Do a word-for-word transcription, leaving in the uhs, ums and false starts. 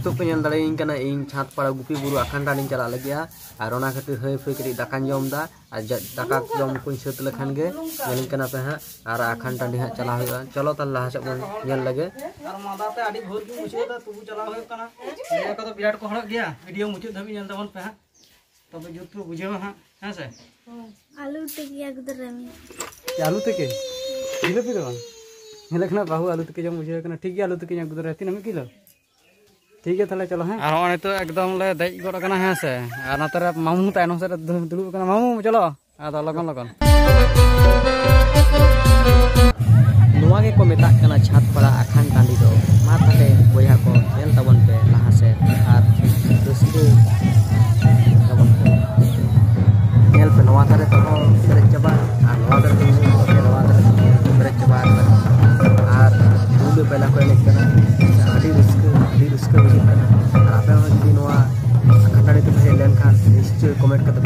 नितो पे ñel दाड़े इन कना इन छात पाड़ा गुपी बुरु आखान टाणी चला लगिया और ओना खातिर हय फे करी दाका जम दा और दाका जम को सेत लेखान गे ñel कना पे हां और आखान टाणी हा चला होगा चलो त लाहा से बन ñel लगे और मादा पे आडी भोर की मुछे दा तू चला होय कना ये को तो बिराट को हड़क गया वीडियो मुछे धबी ñel तबन पे हां तब जुत को बुझे हां हां से आलू टिकी अगदर में आलू तके किलो पे दो हेलखना बाहु आलू तके जम मुझे कना ठीक है आलू तके अगदर रहती ना किलो ठीक है ताले चलो हैं और हने तो एकदम ले दej गड कना है से और नतरे मामू तायनो से दुलु कना मामू चलो आ लगन लगन नुआ के को मेता कना छात पड़ा आखान टांडी दो मा ताले बोया को नेल तबन पे लहा से और रस्कु तबन पे नेल पे नवा तारे तो करे चबा और नवा तारे तो नवा तारे करे चबा और दुलु पहला को ले कना आडी रस्कु आडी रस्कु बुझी कना आपे जुदी नवा आखान टांडी पे हेलेन खान निश्चय कमेंट करते